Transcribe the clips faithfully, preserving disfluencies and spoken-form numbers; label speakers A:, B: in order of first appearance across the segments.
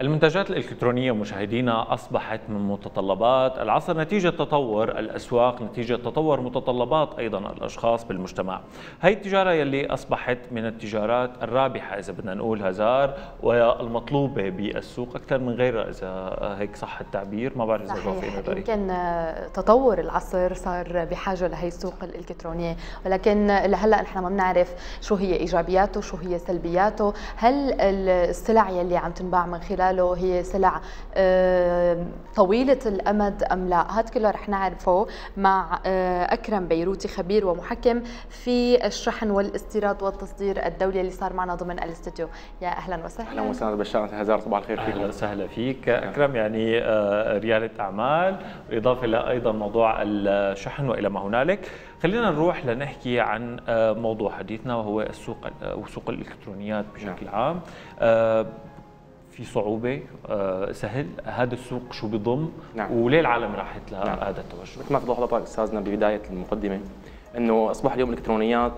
A: المنتجات الإلكترونية مشاهدينا أصبحت من متطلبات العصر نتيجة تطور الأسواق، نتيجة تطور متطلبات أيضا الأشخاص بالمجتمع. هي التجارة يلي أصبحت من التجارات الرابحة إذا بدنا نقول هزار، والمطلوبة بالسوق أكثر من غيرها إذا هيك صح التعبير. ما بعرف إذا
B: صحيح، يمكن تطور العصر صار بحاجة لهي السوق الإلكترونية، ولكن لهلا نحن ما بنعرف شو هي إيجابياته شو هي سلبياته. هل السلع يلي عم تنباع من خلال هي سلع طويلة الأمد أم لا؟ هذا كله رح نعرفه مع أكرم بيروتي، خبير ومحكم في الشحن والاستيراد والتصدير الدولي، اللي صار معنا ضمن الاستوديو. يا أهلا وسهلا.
C: أهلا وسهلا بشار هزار، صباح الخير فيك.
A: أهلا وسهلا فيك أكرم. يعني ريادة أعمال، إضافة إلى أيضا موضوع الشحن وإلى ما هنالك. خلينا نروح لنحكي عن موضوع حديثنا وهو السوق وسوق الإلكترونيات بشكل عام. في صعوبة سهل هذا السوق شو بيضم؟ نعم. وليه العالم راحت لهذا نعم. التوجه؟
C: مثل ما توضح حضرتك استاذنا ببداية المقدمة انه اصبح اليوم الالكترونيات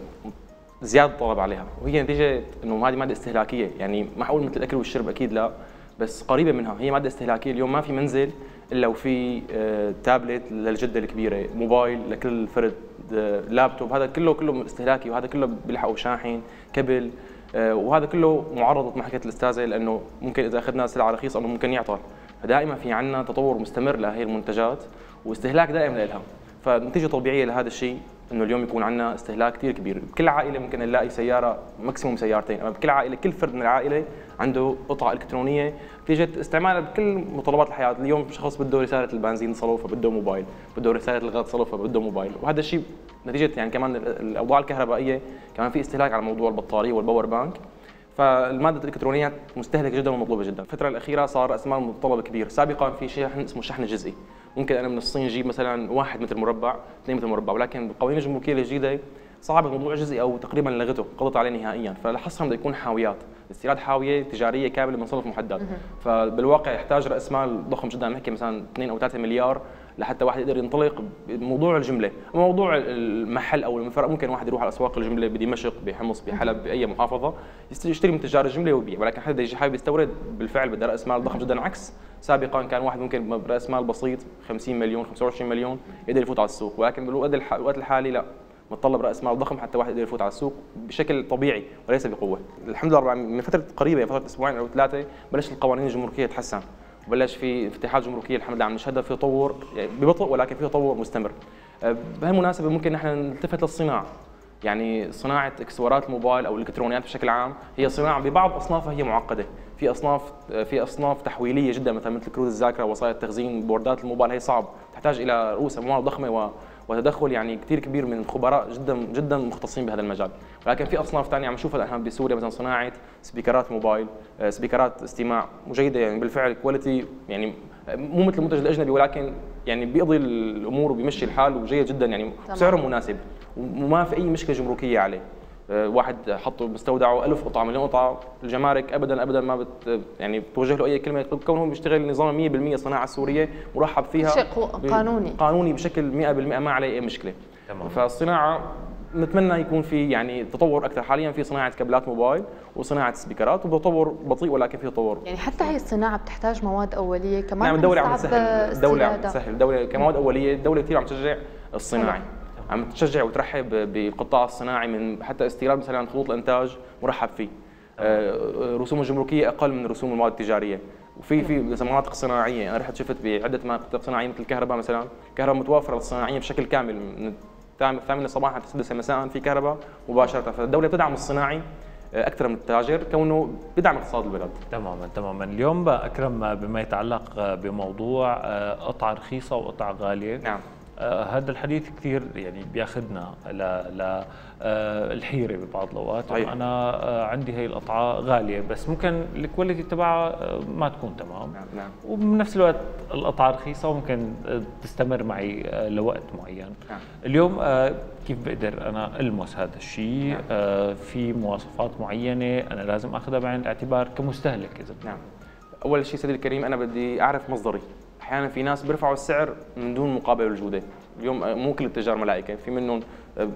C: زيادة طلب عليها، وهي نتيجة انه هذه مادة استهلاكية، يعني ما حقول مثل الاكل والشرب اكيد لا، بس قريبة منها. هي مادة استهلاكية. اليوم ما في منزل الا وفي تابلت للجدة الكبيرة، موبايل لكل فرد، لابتوب، هذا كله كله استهلاكي، وهذا كله بيلحقوا شاحن، كبل، وهذا كله معرض مثل ما حكيت الاستاذه، لانه ممكن اذا اخذنا سلعه رخيصه انه ممكن يعطل. فدائما في عندنا تطور مستمر لهي المنتجات واستهلاك دائم لها، فنتيجه طبيعيه لهذا الشيء انه اليوم يكون عندنا استهلاك كثير كبير. بكل عائله ممكن نلاقي سياره ماكسيموم سيارتين، اما بكل عائله كل فرد من العائله عنده قطعه الكترونيه نتيجه استعمالها بكل متطلبات الحياه. اليوم شخص بده رساله البنزين تصله فبده موبايل، بده رساله الغاز تصله فبده موبايل، وهذا الشيء نتيجه يعني كمان الاوضاع الكهربائيه، كمان في استهلاك على موضوع البطاريه والباور بانك. فالماده الالكترونيات مستهلكه جدا ومطلوبه جدا. الفتره الاخيره صار راس مال متطلب كبير. سابقا في شحن اسمه الشحن الجزئي، ممكن انا من الصين اجيب مثلا واحد متر مربع، اثنين متر مربع، ولكن بالقوانين الجمركيه الجديده صعب الموضوع جزئي او تقريبا لغته، قضت عليه نهائيا. فلحصها بده يكون حاويات، استيراد حاويه تجاريه كامله من صنف محدد. فبالواقع يحتاج راس مال ضخم جدا، نحكي مثلا اثنين او ثلاثة مليار لحتى واحد يقدر ينطلق بموضوع الجمله. موضوع المحل او المفرق ممكن واحد يروح على اسواق الجمله بدمشق، بحمص، بحلب، باي محافظه يشتري من تجار الجمله ويبيع، ولكن حدا يجي حابب يستورد بالفعل بده راس مال ضخم جدا. عكس سابقا كان واحد ممكن براس مال بسيط خمسين مليون خمسة وعشرين مليون يقدر يفوت على السوق، ولكن بالوقت الحالي لا، متطلب راس مال ضخم حتى واحد يقدر يفوت على السوق بشكل طبيعي وليس بقوه. الحمد لله من فتره قريبه، فتره اسبوعين او ثلاثه، بلش القوانين الجمركيه تتحسن، وبلش في افتتاحات جمركيه الحمد لله عم نشهدها في تطور، يعني ببطء ولكن في تطور مستمر. بهالمناسبه ممكن نحن نلتفت للصناعه، يعني صناعه اكسسوارات الموبايل او الالكترونيات بشكل عام هي صناعه ببعض اصنافها هي معقده. في اصناف في اصناف تحويليه جدا، مثلا مثل كروت الذاكره، وسائل التخزين، بوردات الموبايل، هي صعب، تحتاج الى رؤوس اموال ضخمه و وتدخل يعني كثير كبير من خبراء جدا جدا مختصين بهذا المجال. ولكن في اصناف ثانيه عم نشوفها الان بسوريا، مثلا صناعه سبيكرات موبايل، سبيكرات استماع جيده، يعني بالفعل كواليتي، يعني مو مثل المنتج الاجنبي، ولكن يعني بيقضي الامور وبيمشي الحال وجيد جدا، يعني سعره مناسب وما في اي مشكله جمركيه عليه. واحد حطه بستودعه ألف قطعه مليون قطعه، الجمارك ابدا ابدا ما بت يعني بتوجه له اي كلمه، كونه بيشتغل نظام مية بالمية صناعه سوريه مرحب فيها،
B: شيء قانوني
C: قانوني بشكل مية بالمية ما عليه اي مشكله. تمام. فالصناعه نتمنى يكون في يعني تطور اكثر. حاليا في صناعه كابلات موبايل وصناعه سبيكرات، وتطور بطيء ولكن في تطور.
B: يعني حتى هي الصناعه بتحتاج مواد اوليه كمان.
C: نعم، الدوله عم تسهل، الدوله عم تسهل، الدوله كمواد اوليه الدوله كثير عم تشجع الصناعي، عم تشجع وترحب بالقطاع الصناعي، من حتى استيراد مثلا خطوط الانتاج مرحب فيه. رسوم الجمركيه اقل من رسوم المواد التجاريه، وفي في مناطق صناعيه، انا رحت شفت بعده مناطق صناعيه مثل الكهرباء مثلا، الكهرباء متوفره للصناعيه بشكل كامل، من الثامنة صباحا حتى السادسة مساء في كهرباء مباشره. فالدوله بتدعم الصناعي اكثر من التاجر، كونه بدعم اقتصاد البلد.
A: تماما تماما. اليوم اكرم بما يتعلق بموضوع قطعه رخيصه وقطعه غاليه، نعم، آه هذا الحديث كثير يعني بياخذنا ل الحيره ببعض الاوقات. انا آه عندي هي القطعه غاليه بس ممكن الكواليتي تبعها آه ما تكون تمام. نعم نعم. وبنفس الوقت القطعه رخيصه وممكن آه تستمر معي آه لوقت معين. نعم. اليوم آه كيف بقدر انا المس هذا الشيء؟ نعم. آه في مواصفات معينه انا لازم اخذها بعين الاعتبار كمستهلك اذا.
C: نعم. اول شيء سيدي الكريم، انا بدي اعرف مصدري. احيانا في ناس بيرفعوا السعر من دون مقابل الجوده. اليوم مو كل التجار ملائكه، في منهم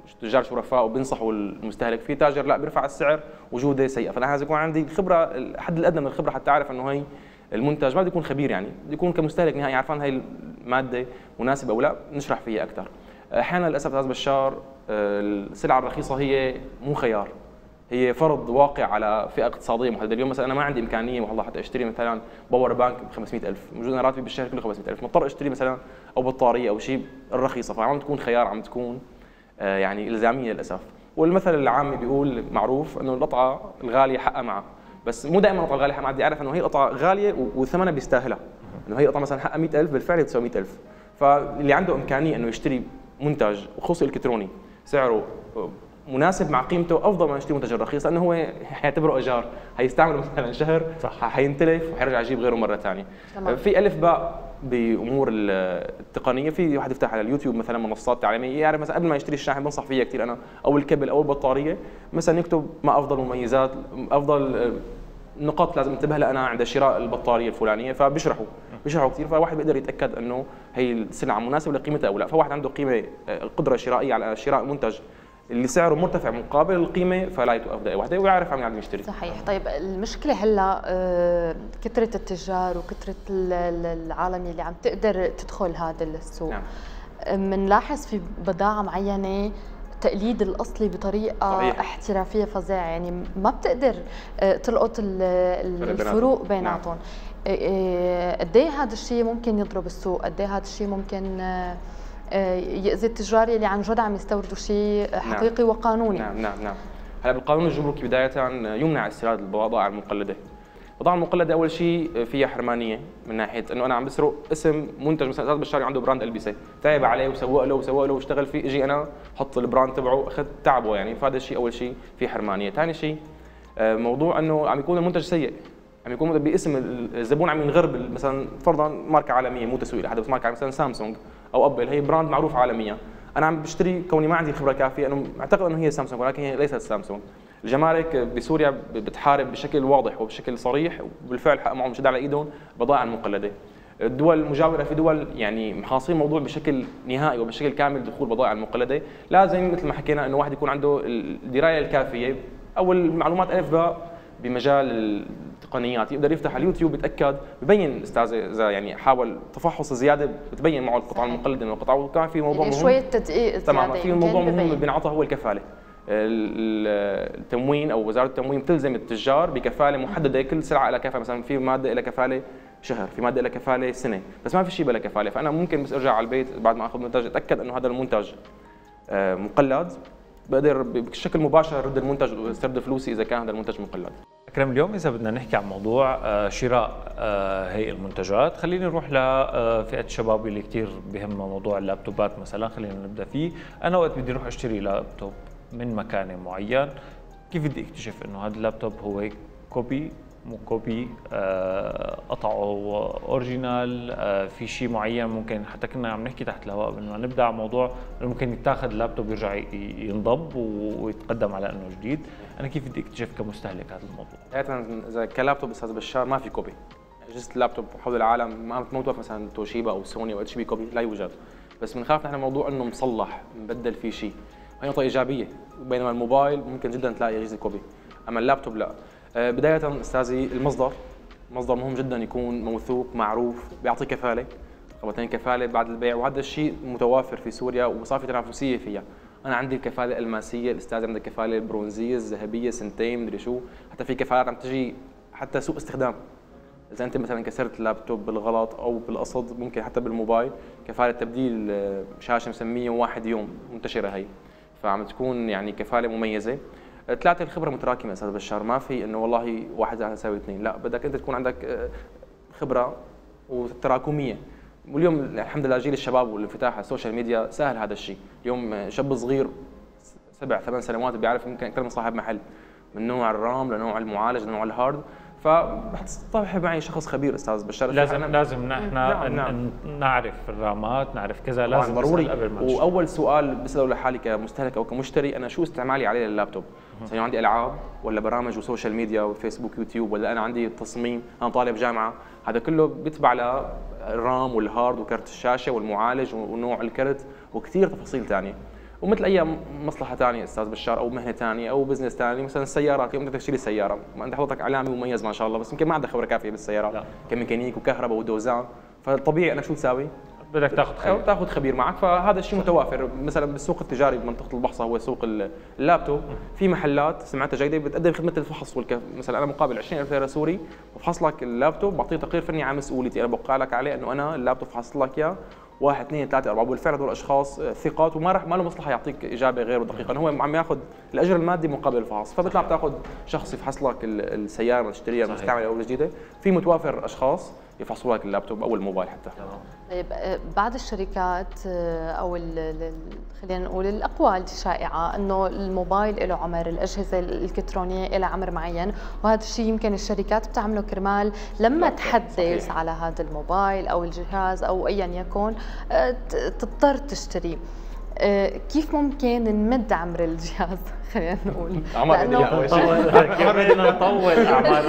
C: تجار شرفاء وبينصحوا المستهلك، في تاجر لا بيرفع السعر وجوده سيئه. فانا لازم يكون عندي الخبره، الحد الادنى من الخبره حتى اعرف انه هي المنتج، ما بده يكون خبير يعني، بده يكون كمستهلك نهائي عارفان هي الماده مناسبه او لا، نشرح فيها اكثر. احيانا للاسف استاذ بشار السلعه الرخيصه هي مو خيار، هي فرض واقع على فئه اقتصاديه محدده. اليوم مثلا انا ما عندي امكانيه والله حتى اشتري مثلا باور بانك ب خمسمئة ألف، موجود انا راتبي بالشهر كله خمسمئة ألف، مضطر اشتري مثلا او بطاريه او شيء الرخيصه، فعم تكون خيار، عم تكون يعني الزاميه للاسف. والمثل العامي بيقول معروف انه القطعه الغاليه حقها معها، بس مو دائما القطعه الغاليه حقها معها، بدي اعرف انه هي قطعه غاليه وثمنها بيستاهلها، انه هي قطعه مثلا حقها مئة ألف بالفعل تساوي مئة ألف. فاللي عنده امكانيه انه يشتري منتج وخصوصي الكتروني سعره مناسب مع قيمته، افضل ما يشتري منتج رخيص، لانه هو حيعتبره ايجار، حيستعمله مثلا شهر صح، حينتلف وحيرجع يجيب غيره مره ثانيه. في الف باء بامور التقنيه، في واحد يفتح على اليوتيوب مثلا منصات تعليميه يعرف مثلا قبل ما يشتري الشاحن بنصح فيها كثير انا، او الكبل او البطاريه مثلا يكتب ما افضل مميزات، افضل نقاط لازم انتبه لها انا عند شراء البطاريه الفلانيه، فبيشرحوا بيشرحوا كثير، فواحد بيقدر يتاكد انه هي السلعه مناسبه لقيمتها او لا. فواحد عنده قيمه قدره شرائيه على شراء منتج اللي سعره مرتفع مقابل القيمه، فلا يتوقف دقيقه واحده ويعرف عم يعمل يشتري.
B: صحيح. طيب المشكله هلا كثره التجار وكثره العالم اللي عم تقدر تدخل هذا السوق. نعم. بنلاحظ في بضاعه معينه التقليد الاصلي بطريقه صحيح. احترافيه فظيعه، يعني ما بتقدر تلقط الفروق بيناتهم. نعم. قد ايه هذا الشيء ممكن يضرب السوق؟ قد ايه هذا الشيء ممكن يأذي التجار اللي عن جد عم يستوردوا شيء حقيقي نعم. وقانوني؟
C: نعم نعم نعم. هلا بالقانون الجمركي بدايه يمنع استيراد البضائع المقلده. البضائع المقلده اول شيء فيها حرمانيه من ناحيه انه انا عم بسرق اسم منتج، مثلا استاذ بشار عنده براند البسه، تعب عليه وسوق له وسوق له واشتغل فيه، اجي انا حط البراند تبعه اخذ تعبه يعني، فهذا الشيء اول شيء في حرمانيه. ثاني شيء موضوع انه عم يكون المنتج سيء، عم يكون باسم الزبون عم ينغرب، مثلا فرضا ماركه عالميه مو تسويق لحدا بس ماركه مثلا سامسونج او ابل، هي براند معروف عالميا، انا عم بشتري كوني ما عندي خبره كافيه انه اعتقد انه هي سامسونج ولكن هي ليست سامسونج. الجمارك بسوريا بتحارب بشكل واضح وبشكل صريح وبالفعل حق معهم شد على ايدهم البضائع المقلده. الدول المجاوره في دول يعني محاصرين الموضوع بشكل نهائي وبشكل كامل، دخول البضائع المقلده، لازم مثل ما حكينا انه واحد يكون عنده الدرايه الكافيه او المعلومات الف باء بمجال التقنيات، يقدر يفتح على اليوتيوب يتاكد، ببين استاذ اذا يعني حاول تفحص زياده بتبين معه القطعه المقلده من القطعه. وكان في موضوع
B: يعني
C: مهم
B: شويه تدقيق
C: تماما، في موضوع مهم بينعطى هو الكفاله. التموين او وزاره التموين بتلزم التجار بكفاله محدده، كل سلعه لها كفاله، مثلا في ماده لها كفاله شهر، في ماده لها كفاله سنه، بس ما في شيء بلا كفاله. فانا ممكن بس ارجع على البيت بعد ما اخذ منتج اتاكد انه هذا المنتج مقلد، بقدر بشكل مباشر ارد المنتج واسترد فلوسي اذا كان هذا المنتج مقلد.
A: أكرم، اليوم إذا بدنا نحكي عن موضوع شراء هي المنتجات، خلينا نروح لفئة الشباب اللي كثير بهمها موضوع اللابتوبات مثلا، خلينا نبدأ فيه. أنا وقت بدي أروح أشتري لابتوب من مكان معين، كيف بدي أكتشف إنه هذا اللابتوب هو كوبي مو كوبي، قطعه اوريجينال، في شيء معين ممكن، حتى كنا عم نحكي تحت الهواء قبل ما نبدا على موضوع انه ممكن يتاخذ اللابتوب يرجع ينضب ويتقدم على انه جديد. انا كيف بدي اكتشف كمستهلك هذا الموضوع؟
C: حقيقه اذا كلابتوب استاذ بشار ما في كوبي، اجهزه اللابتوب حول العالم ما متوفر مثلا توشيبا او سوني او اتش بي كوبي، لا يوجد. بس بنخاف نحن موضوع انه مصلح مبدل فيه شيء، هي نقطه ايجابيه، بينما الموبايل ممكن جدا تلاقي اجهزه كوبي، اما اللابتوب لا. بداية استاذي المصدر، مصدر مهم جدا يكون موثوق معروف، بيعطي كفالة، رقم كفالة بعد البيع، وهذا الشيء متوافر في سوريا وصار في تنافسية فيها. أنا عندي الكفالة الألماسية، الأستاذ عنده الكفالة البرونزية، الذهبية، سنتين، مدري شو، حتى في كفالات عم تجي حتى سوء استخدام. إذا أنت مثلا كسرت اللابتوب بالغلط أو بالقصد، ممكن حتى بالموبايل كفالة تبديل شاشة مسمية واحد يوم منتشرة هي، فعم تكون يعني كفالة مميزة. ثلاثة الخبرة متراكمة استاذ بشار، ما في انه والله واحد زائد يساوي اثنين، لا بدك انت تكون عندك خبرة وتراكمية. واليوم الحمد لله جيل الشباب والانفتاح على السوشيال ميديا سهل هذا الشيء، اليوم شاب صغير سبع ثمان سنوات بيعرف يمكن اكثر من صاحب محل، من نوع الرام لنوع المعالج لنوع الهارد، فبتصطحب معي شخص خبير استاذ بشار.
A: لازم لازم نحن نعم نعم. نعرف الرامات، نعرف كذا، لازم
C: ضروري قبل ما. واول سؤال بساله لحالي كمستهلك او كمشتري، انا شو استعمالي عليه لللابتوب؟ مثلا عندي العاب ولا برامج وسوشيال ميديا وفيسبوك يوتيوب، ولا انا عندي تصميم، انا طالب جامعه، هذا كله بيتبع للرام والهارد وكرت الشاشه والمعالج ونوع الكرت وكثير تفاصيل ثانيه. ومثل اي مصلحه ثانيه استاذ بشار او مهنه ثانيه او بزنس ثاني، مثلا السيارات اليوم بدك تشتري سياره، ما انت حضرتك اعلامي مميز ما شاء الله، بس يمكن ما عندك خبره كافيه بالسيارات كميكانيك وكهرباء ودوزان، فالطبيعي انك شو تساوي؟
A: بدك تاخذ خبير
C: تاخذ خبير معك. فهذا الشيء متوافر مثلا بالسوق التجاري بمنطقه البحصه، هو سوق اللابتوب، في محلات سمعتها جيده بتقدم خدمه الفحص والكف. مثلا انا مقابل عشرين ألف ليره سوري بفحص لك اللابتوب، بعطيه تقرير فني عن مسؤوليتي، انا بوقع لك عليه انه انا اللابتوب فحصت لك اياه واحد اثنين ثلاثة أربعة، وبالفعل هذول الأشخاص ثقات وما راح ما له مصلحة يعطيك إجابة غير دقيقة، هو عم ياخذ الأجر المادي مقابل الفحص، فبتطلع بتاخذ شخص يفحص لك السيارة اللي تشتريها مستعملة أو جديدة، في متوافر أشخاص يفحصوا لك اللابتوب أو الموبايل حتى.
B: طيب بعض الشركات او خلينا نقول الاقوال الشائعه انه الموبايل له عمر، الاجهزه الالكترونيه لها عمر معين، وهذا الشيء يمكن الشركات بتعمله كرمال لما تحدث على هذا الموبايل او الجهاز او ايا يكن تضطر تشتريه. كيف ممكن نمد عمر الجهاز؟ خلينا نقول
A: لانه بدنا نطول اعمار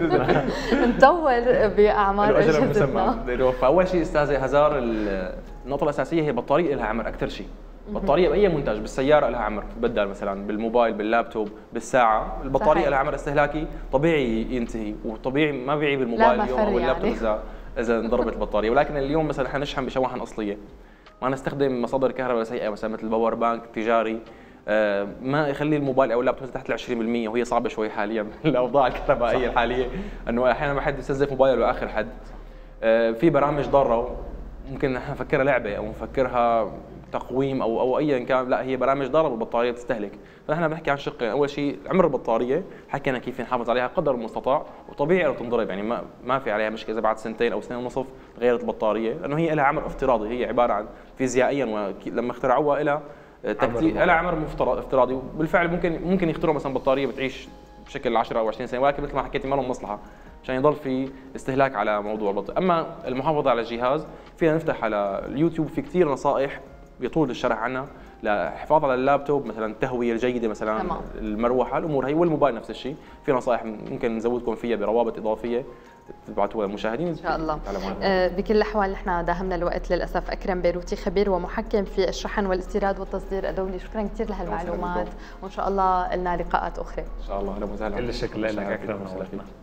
B: نطول باعمار اجهزتنا.
C: فاول شيء استاذه هزار، النقطه الاساسيه هي البطاريه لها عمر اكثر شيء. بطاريه باي منتج، بالسياره لها عمر بدل مثلا، بالموبايل باللابتوب بالساعه، البطاريه لها عمر استهلاكي طبيعي ينتهي، وطبيعي ما بيعيب الموبايل اليوم او اللابتوب يعني. اذا اذا انضربت البطاريه، ولكن اليوم مثلا احنا نشحن بشواحن اصليه، ما نستخدم مصادر كهرباء سيئه مثلا مثل الباور بانك تجاري، آه ما يخلي الموبايل او اللابتوب تحت ال عشرين بالمئة، وهي صعبه شوي حاليا الاوضاع الكهربائيه الحاليه، انه احيانا ما حد يستنزف موبايله لاخر حد. آه في برامج ضاره ممكن نحن نفكرها لعبه او نفكرها تقويم او او ايا كان، لا هي برامج ضاره بالبطاريه بتستهلك. فنحن بنحكي عن شقين، اول شيء عمر البطاريه، حكينا كيف نحافظ عليها قدر المستطاع، وطبيعي لو تنضرب يعني ما ما في عليها مشكله اذا بعد سنتين او سنين ونصف غيرت البطاريه، لانه هي لها عمر افتراضي، هي عباره عن فيزيائيا ولما اخترعوها لها تكتيك لها عمر افتراضي، وبالفعل ممكن ممكن يخترعوا مثلا بطاريه بتعيش بشكل عشرة او عشرين سنه، ولكن مثل ما حكيتي ما لهم مصلحه عشان يضل في استهلاك على موضوع البطاريه. اما المحافظه على الجهاز فينا نفتح على اليوتيوب في كثير نصائح بيطول الشرح عنها للحفاظ على اللابتوب، مثلا التهويه الجيده مثلا تمام. المروحه، الامور هي، والموبايل نفس الشيء، في نصائح ممكن نزودكم فيها بروابط اضافيه تبعتوها للمشاهدين ان شاء الله.
B: آه بكل الاحوال نحن داهمنا الوقت للاسف. اكرم بيروتي خبير ومحكم في الشحن والاستيراد والتصدير الدولي، شكرا كثير لهالمعلومات، وان شاء الله لنا لقاءات اخرى
C: ان شاء الله. اهلا وسهلا.
A: كل الشكر لك اكرم.